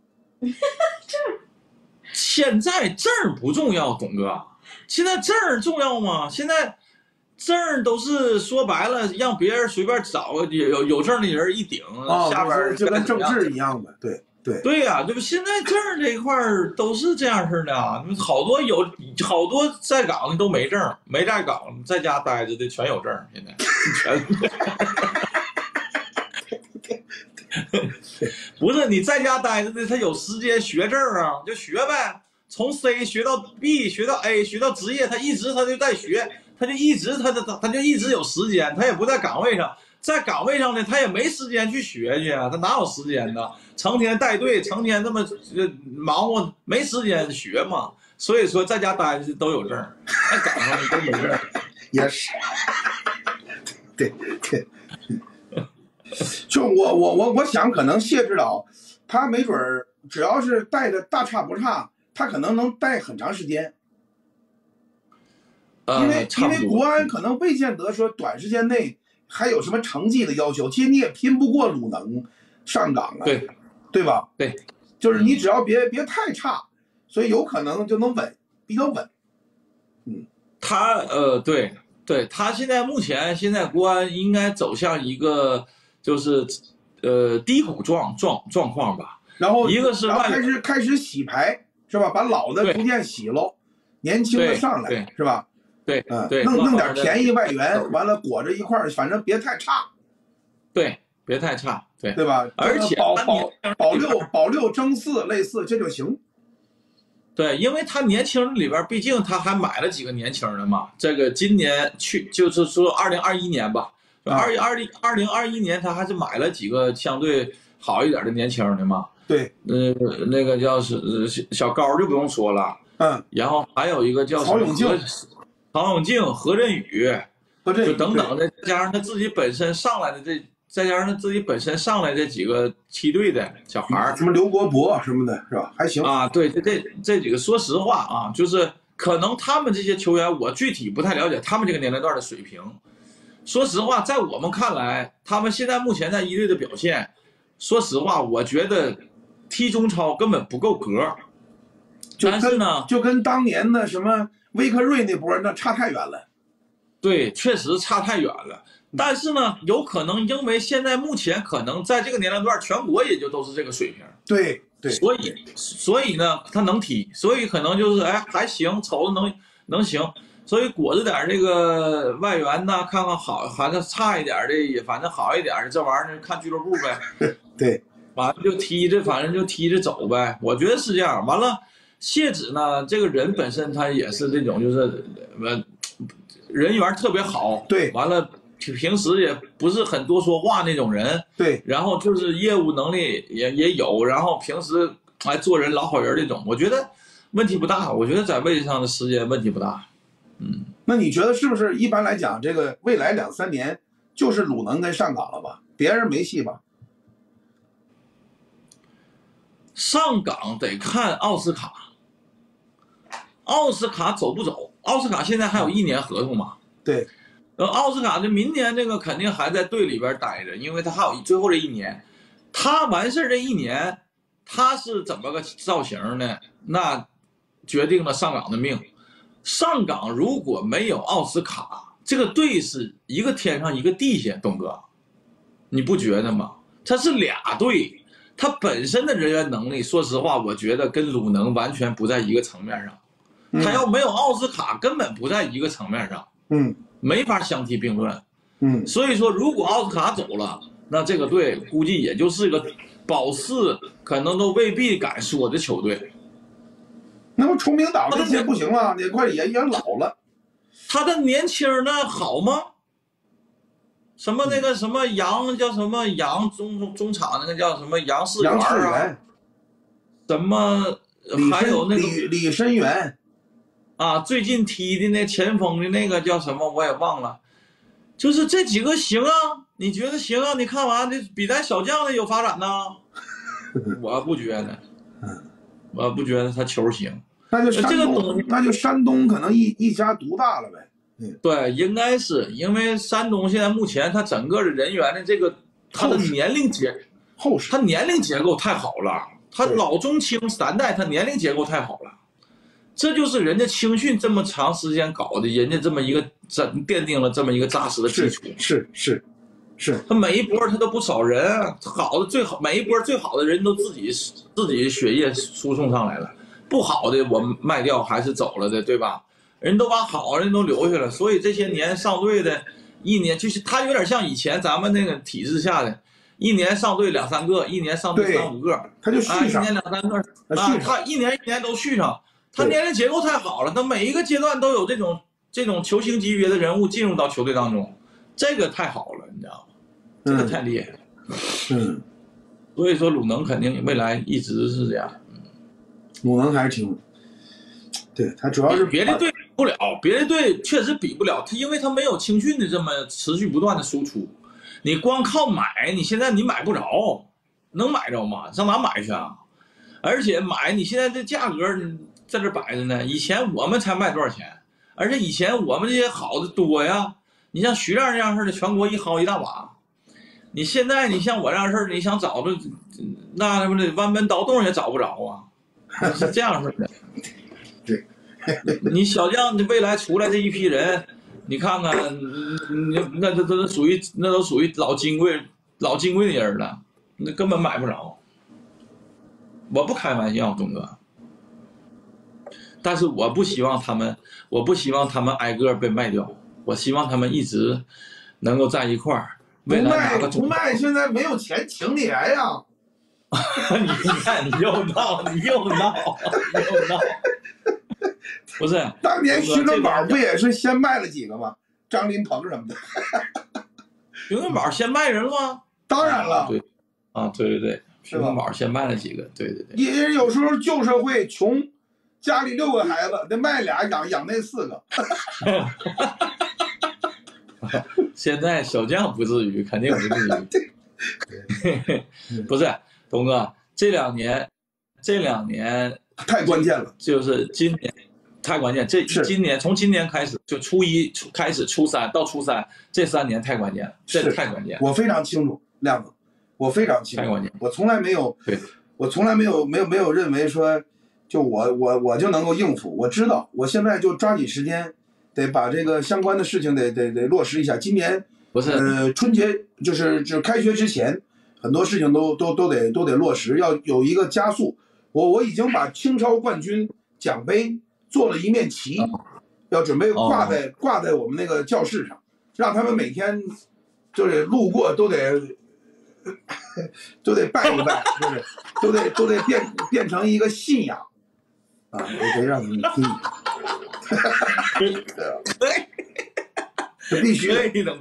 现在证不重要，董哥。现在证儿重要吗？现在证儿都是说白了，让别人随便找个有有证的人一顶， 哦、 下边就跟政治一样的，对对对呀、啊，对吧？现在证儿这一块儿都是这样式的，好多有好多在岗的都没证，没在岗在家待着的全有证，现在全。不是你在家待着的，他有时间学证啊，就学呗。从 C 学到 B， 学到 A， 学到职业，他一直他就在学，他就一直他他他就一直有时间，他也不在岗位上， 在岗位上呢，他也没时间去学去啊，他哪有时间呢？成天带队，成天这么呃忙活，没时间学嘛。所以说在家待着都有证，在岗上都没证。 也是，对对。就我我我我想，可能谢指导他没准儿只要是带的大差不差，他可能能带很长时间。 呃、 因为因为国安可能未见得说短时间内还有什么成绩的要求，其实你也拼不过鲁能上岗啊， 对对吧？ 对， 就是你只要别别太差，所以有可能就能稳，比较稳。嗯， 他呃对对，他现在目前现在国安应该走向一个就是呃低谷状状状况吧。 然后一个是然后开始开始洗牌是吧？把老的逐渐洗喽，年轻的上来是吧？ 对， 嗯， 对， 弄弄点便宜外援，完了裹着一块儿，反正别太差。 对，别太差，对， 对吧？ 而且保保保六保六争四类似这就行。 对，因为他年轻里边，毕竟他还买了几个年轻的嘛。这个今年去就是说二零二一年吧，二二零二零二一年他还是买了几个相对好一点的年轻的嘛。 对， 呃，那个叫是小高就不用说了， 嗯， 然后还有一个叫曹永静。 曹永静、何振宇， 何振宇就等等的，再加上他自己本身上来的这，再加上他自己本身上来这几个梯队的小孩儿， 什么刘国博什么的，是吧？还行啊。对，这这这几个，说实话啊，就是可能他们这些球员，我具体不太了解他们这个年龄段的水平。说实话，在我们看来，他们现在目前在一队的表现，说实话，我觉得踢中超根本不够格。但是呢， 就跟当年的什么威克瑞那波那差太远了。 对，确实差太远了。但是呢，有可能因为现在目前可能在这个年龄段，全国也就都是这个水平。 对对。 所以所以呢，他能踢，所以可能就是哎还行，瞅着能能行，所以裹着点这个外援呢，看看好，反正差一点的也反正好一点的，这玩意儿看俱乐部呗。 对， 完了就踢着，反正就踢着走呗。我觉得是这样。完了。谢指呢，这个人本身他也是这种，就是呃，人缘特别好， 对， 完了平时也不是很多说话那种人， 对， 然后就是业务能力也也有，然后平时哎做人老好人这种，我觉得问题不大，我觉得在位置上的时间问题不大，嗯。 那你觉得是不是一般来讲，这个未来两三年就是鲁能跟上岗了吧？别人没戏吧？ 上岗得看奥斯卡。奥斯卡走不走？奥斯卡现在还有一年合同嘛？ 对。 呃，奥斯卡这明年这个肯定还在队里边待着，因为他还有最后这一年。他完事儿这一年，他是怎么个造型呢？那决定了上岗的命。上岗如果没有奥斯卡，这个队是一个天上一个地下，东哥，你不觉得吗？他是俩队，他本身的人员能力，说实话，我觉得跟鲁能完全不在一个层面上。他要没有奥斯卡，根本不在一个层面上， 嗯， 没法相提并论， 嗯， 所以说，如果奥斯卡走了，那这个队估计也就是个保四，可能都未必敢说的球队。 那么崇明岛这些不行了，也快也也老了。 他的年轻呢好吗？什么那个什么杨叫什么杨中中中场那个叫什么杨世元啊？什么还有那个李李申元。 啊，最近踢的那前锋的那个叫什么我也忘了，就是这几个行啊？你觉得行啊？你看完这比咱小将的有发展呢？我不觉得，我不觉得他球行。 那就山东，那就山东可能一一家独大了呗。 嗯，对，应该是因为山东现在目前他整个的人员的这个他的年龄结厚实， 他年龄结构太好了，他老中青三代他年龄结构太好了。这就是人家青训这么长时间搞的，人家这么一个奠定了这么一个扎实的基础。 是是是， 他每一波他都不少人，好的最好每一波最好的人都自己自己血液输送上来了，不好的我们卖掉还是走了的，对吧？人都把好人都留下了，所以这些年上队的，一年就是他有点像以前咱们那个体制下的，一年上队两三个，一年上队三五个， 他就续上， 啊、一年两三个啊，他一年一年都续上。他年龄结构太好了，他每一个阶段都有这种这种球星级别的人物进入到球队当中，这个太好了，你知道吗？ 这个太厉害了。 嗯， 所以说鲁能肯定未来一直是这样。 鲁能还是挺，对他主要是别的队比不了，别的队确实比不了，他因为他没有青训的这么持续不断的输出。你光靠买，你现在你买不着，能买着吗？上哪买去啊？而且买你现在这价格在这摆着呢，以前我们才卖多少钱？而且以前我们这些好的多呀，你像徐亮这样式的，全国一薅一大把。你现在你像我这样式的，你想找着那什么的弯门倒洞也找不着啊。是这样式的， 对， 你小将未来出来这一批人，你看看，你那这都属于那都属于老金贵、老金贵的人了，那根本买不着。我不开玩笑，东哥，但是我不希望他们，我不希望他们挨个被卖掉，我希望他们一直能够在一块儿。 不卖不卖，现在没有钱请你来呀。 你看，你又闹，你又闹，你又闹。不是， 当年徐根宝不也是先卖了几个吗？张林鹏什么的。 徐根宝先卖人了吗？ 当然了。 对，啊，对对对，徐根宝先卖了几个，对对对。 也有时候旧社会穷，家里六个孩子，得卖俩养养那四个。 现在小将不至于，肯定不至于。不是。东哥，这两年，这两年太关键了， 就是今年太关键。这今年从今年开始，就初一初开始，初三到初三这三年太关键了，这太关键。 我非常清楚，亮子，我非常清楚， 太关键。 我从来没有， 对， 我从来没有没有没有认为说，就我我我就能够应付。我知道，我现在就抓紧时间，得把这个相关的事情得得得落实一下。今年不是呃春节就是就开学之前。很多事情都都都得都得落实，要有一个加速。我我已经把清超冠军奖杯做了一面旗，要准备挂在挂在我们那个教室上，让他们每天就是路过都得都得拜一拜，就是都得都得变变成一个信仰啊！我得让他们听。这必须的。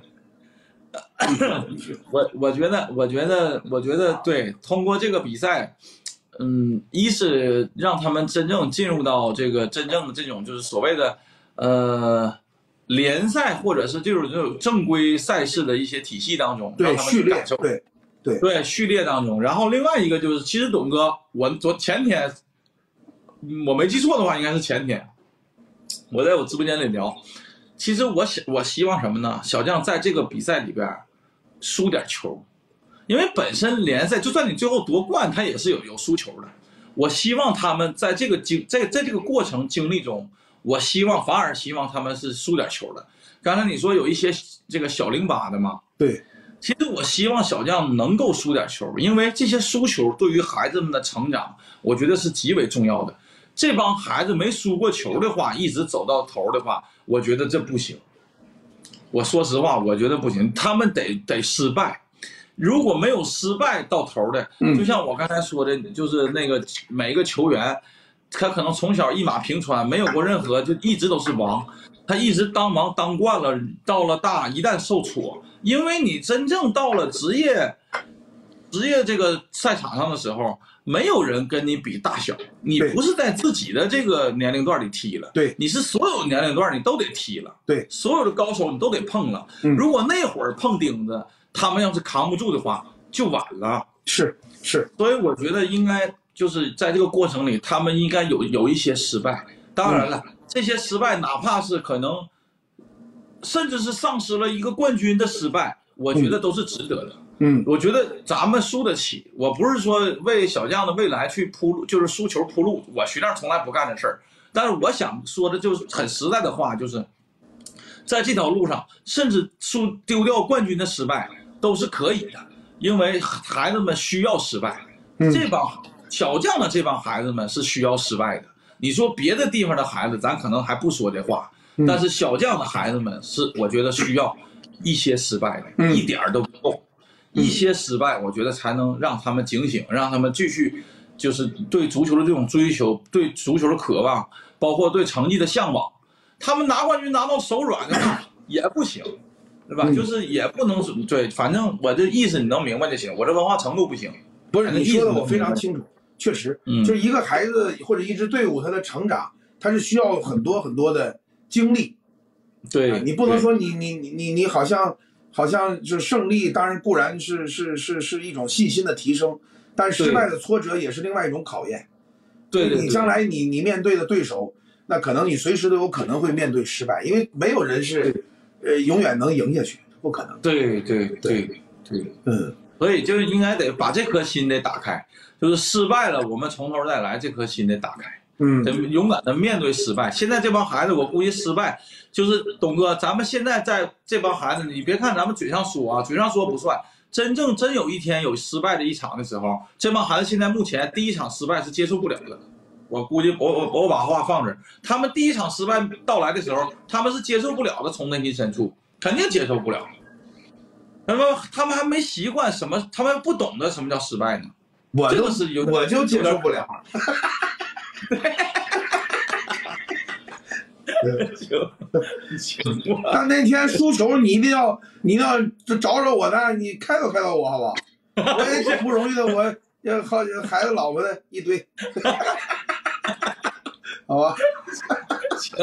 我我觉得，我觉得，我觉得，对，通过这个比赛，嗯，一是让他们真正进入到这个真正的这种就是所谓的呃联赛或者是这种这种正规赛事的一些体系当中， 对， 让他们去感受， 对对对序列当中。然后另外一个就是，其实董哥，我昨前天我没记错的话，应该是前天，我在我直播间里聊。其实我想，我希望什么呢？小将在这个比赛里边输点球，因为本身联赛就算你最后夺冠，他也是有有输球的。我希望他们在这个经在在这个过程经历中，我希望反而希望他们是输点球的。刚才你说有一些这个小零八的嘛， 对， 其实我希望小将能够输点球，因为这些输球对于孩子们的成长，我觉得是极为重要的。这帮孩子没输过球的话，一直走到头的话，我觉得这不行。我说实话，我觉得不行，他们得得失败。如果没有失败到头的，就像我刚才说的，就是那个每一个球员，他可能从小一马平川，没有过任何，就一直都是王，他一直当王当惯了，到了大一旦受挫，因为你真正到了职业职业这个赛场上的时候。没有人跟你比大小，你不是在自己的这个年龄段里踢了， 对， 你是所有年龄段你都得踢了， 对， 所有的高手你都得碰了。 嗯、 如果那会儿碰钉子，他们要是扛不住的话，就晚了。 是是， 所以我觉得应该就是在这个过程里，他们应该有有一些失败。当然了，嗯、这些失败哪怕是可能，甚至是丧失了一个冠军的失败，我觉得都是值得的。 嗯， 我觉得咱们输得起。我不是说为小将的未来去铺路，就是输球铺路。我徐亮从来不干这事儿。但是我想说的就是很实在的话，就是在这条路上，甚至输丢掉冠军的失败都是可以的，因为孩子们需要失败。 嗯、 这帮小将的这帮孩子们是需要失败的。你说别的地方的孩子，咱可能还不说这话， 嗯、 但是小将的孩子们是，我觉得需要一些失败的， 嗯、 一点都不够。一些失败，我觉得才能让他们警醒，让他们继续，就是对足球的这种追求，对足球的渴望，包括对成绩的向往。他们拿冠军拿到手软的话也不行， 对吧？ 嗯、 就是也不能对，反正我这意思你能明白就行，我这文化程度不行。 不是你说的我非常清楚，确实， 嗯， 就是一个孩子或者一支队伍，他的成长，他是需要很多很多的经历。 对， 啊、你不能说你你你你你好像好像就是胜利，当然固然是是是是一种信心的提升，但失败的挫折也是另外一种考验。 对， 对， 对， 你将来你你面对的对手，那可能你随时都有可能会面对失败，因为没有人是呃永远能赢下去，不可能。 对对对对， 嗯， 所以就是应该得把这颗心得打开，就是失败了，我们从头再来，这颗心得打开。 嗯， 得勇敢的面对失败。现在这帮孩子，我估计失败就是董哥，咱们现在在这帮孩子，你别看咱们嘴上说啊，嘴上说不算，真正真有一天有失败的一场的时候，这帮孩子现在目前第一场失败是接受不了的。我估计我我我把话放这儿，他们第一场失败到来的时候，他们是接受不了的，从内心深处肯定接受不了。那么他们还没习惯什么，他们不懂得什么叫失败呢？ 我这个是有我就接受不了。但那天输球，你一定要，你一定要找找我呢，你开导开导我，好不好？我也挺不容易的，我要好孩子、老婆的一堆，好吧？ 行，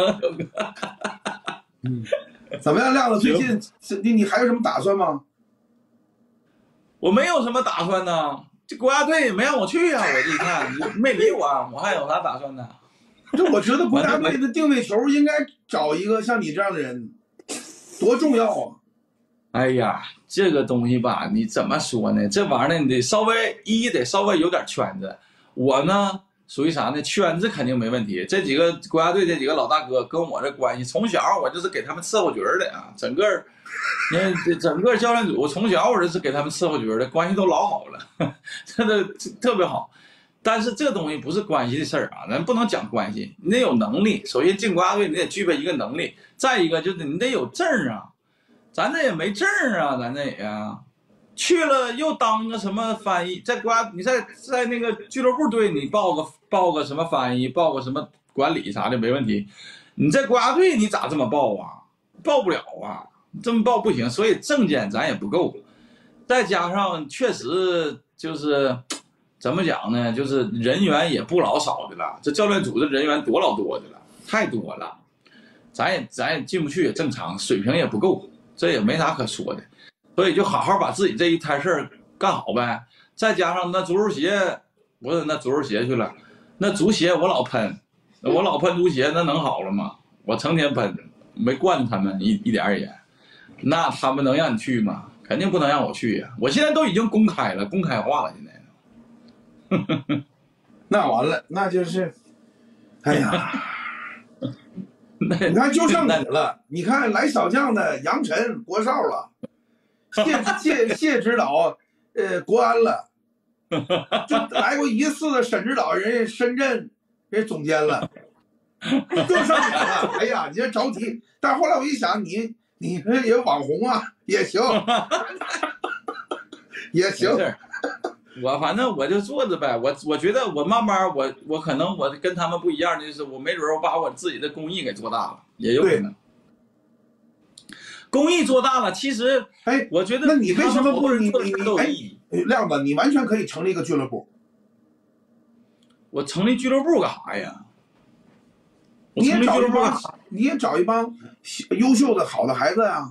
嗯，怎么样，亮子？最近你你还有什么打算吗？ 我没有什么打算呢，这国家队没让我去啊！我这一看没理我，我还有啥打算呢？ 这我觉得国家队的定位球应该找一个像你这样的人，多重要啊！ 哎呀，这个东西吧，你怎么说呢？这玩意儿呢，你得稍微一得稍微有点圈子。我呢，属于啥呢？圈子肯定没问题。这几个国家队这几个老大哥跟我这关系，从小我就是给他们伺候角的啊，整个，你看整个教练组从小我就是给他们伺候角的，关系都老好了，真的特别好。但是这东西不是关系的事儿啊，咱不能讲关系，你得有能力。首先进国家队，你得具备一个能力，再一个就是你得有证啊，咱这也没证啊，咱这也啊，去了又当个什么翻译，在国家你在在那个俱乐部队你报个报个什么翻译，报个什么管理啥的没问题，你在国家队你咋这么报啊？报不了啊，这么报不行，所以证件咱也不够，再加上确实就是。怎么讲呢？就是人员也不老少的了，这教练组的人员多老多的了，太多了，咱也咱也进不去也正常，水平也不够，这也没啥可说的，所以就好好把自己这一摊事儿干好呗。再加上那足球鞋，我那足球鞋去了，那足鞋我老喷，我老喷足鞋，那能好了吗？我成天喷，没惯他们一一点也，那他们能让你去吗？肯定不能让我去呀！我现在都已经公开了，公开化了，现在。 那完了，那就是，哎呀，你看就剩你了。你看来小将的杨晨、国少了，谢谢谢指导，呃，国安了，就来过一次的沈指导，人家深圳人总监了，就剩你了。哎呀，你这着急。但是后来我一想，你你这也网红啊，也行，也行。 我反正我就做着呗，我我觉得我慢慢我我可能我跟他们不一样的就是我没准我把我自己的公益给做大了，也有可能。公益做大了，其实哎， 我觉得那你为什么不你你你哎，亮子，你完全可以成立一个俱乐部。 我成立俱乐部干啥呀？ 你也找一帮，你也找一帮优秀的好的孩子呀。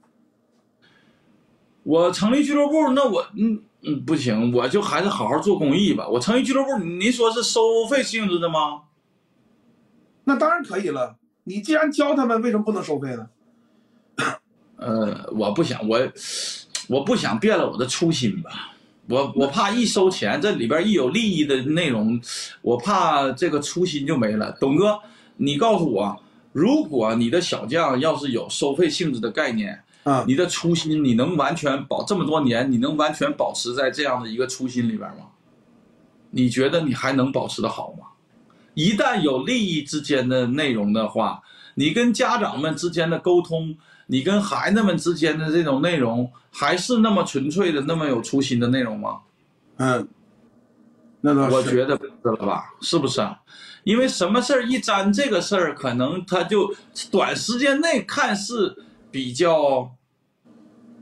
我成立俱乐部，那我嗯。嗯，不行，我就还是好好做公益吧。我成立俱乐部，您说是收费性质的吗？ 那当然可以了。你既然教他们，为什么不能收费呢？ 呃，我不想，我我不想变了我的初心吧。我我怕一收钱，这里边一有利益的内容，我怕这个初心就没了。董哥，你告诉我，如果你的小将要是有收费性质的概念。 啊， 你的初心，你能完全保这么多年，你能完全保持在这样的一个初心里边吗？你觉得你还能保持得好吗？一旦有利益之间的内容的话，你跟家长们之间的沟通，你跟孩子们之间的这种内容，还是那么纯粹的、那么有初心的内容吗？ 嗯，那倒是。 我觉得不是了吧？是不是啊？因为什么事儿一沾这个事儿，可能他就短时间内看似。比较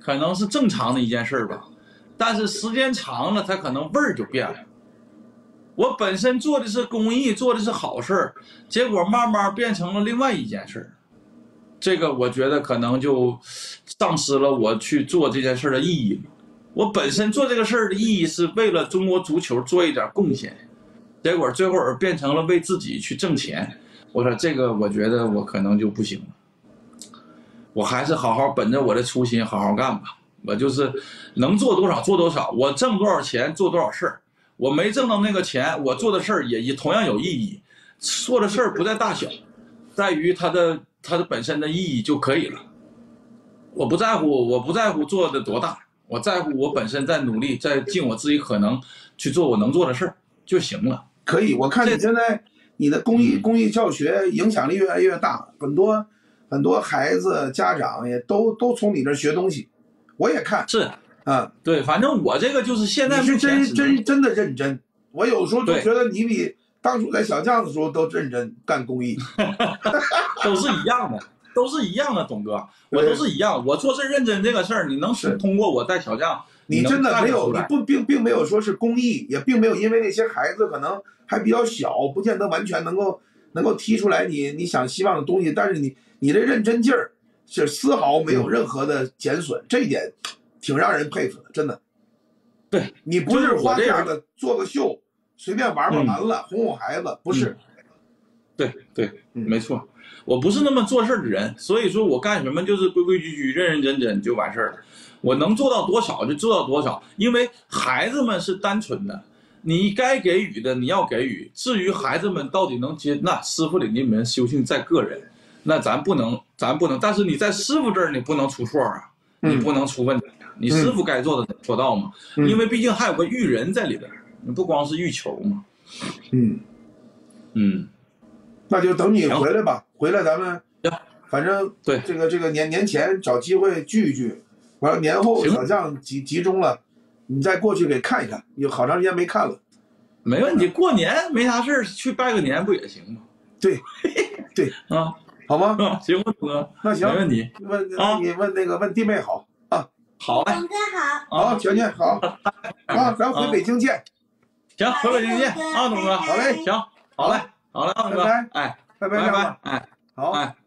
可能是正常的一件事吧，但是时间长了，它可能味儿就变了。我本身做的是公益，做的是好事儿，结果慢慢变成了另外一件事儿。这个我觉得可能就丧失了我去做这件事的意义。我本身做这个事儿的意义是为了中国足球做一点贡献，结果最后变成了为自己去挣钱。我说这个，我觉得我可能就不行了。我还是好好本着我的初心好好干吧。我就是能做多少做多少，我挣多少钱做多少事儿。我没挣到那个钱，我做的事儿也也同样有意义。做的事儿不在大小，在于它的它的本身的意义就可以了。我不在乎，我不在乎做的多大，我在乎我本身在努力，在尽我自己可能去做我能做的事儿就行了。 可以，我看你现在你的公益、嗯、公益教学影响力越来越大，很多很多孩子家长也都都从你这学东西，我也看是。 啊， 对，反正我这个就是现在你是真真真的认真，我有时候就觉得你比当初在小将的时候都认真干公益， 都是一样的，都是一样的，董哥，我都是一样，我做事认真这个事儿，你能通过我在小将， 你真的没有，你不并并没有说是公益，也并没有因为那些孩子可能还比较小，不见得完全能够能够提出来你你想希望的东西，但是你你这认真劲儿是丝毫没有任何的减损，嗯、这一点。挺让人佩服的，真的。 对， 你不是花样的做个秀，随便玩玩完了，嗯、哄哄孩子，不是。 嗯、对对，嗯，没错，我不是那么做事的人，所以说我干什么就是规规矩矩、认认真真就完事儿了。我能做到多少就做到多少，因为孩子们是单纯的，你该给予的你要给予。至于孩子们到底能接纳，师傅领进门，修行在个人，那咱不能，咱不能。但是你在师傅这儿，你不能出错啊，你不能出问题。你师傅该做的做到嘛、嗯？因为毕竟还有个育人在里边，你不光是育球嘛。 嗯嗯， 那就等你回来吧，回来咱们反正对这个这个年年前找机会聚一聚，完了年后小将集集中了，你再过去给看一看，有好长时间没看了。 没问题，过年没啥事去拜个年不也行吗？ 对对啊， 好吗？ 啊、行吧，哥， 那行， 没问题。 问啊，你问那个问弟妹好。 好嘞， 董哥好， 好，全全好，啊，咱回北京见。 行，回北京见啊，董哥。 好嘞， 行，好嘞，好嘞，董哥。 拜拜， 哎， 拜拜， 拜拜，哎， 好， 哎。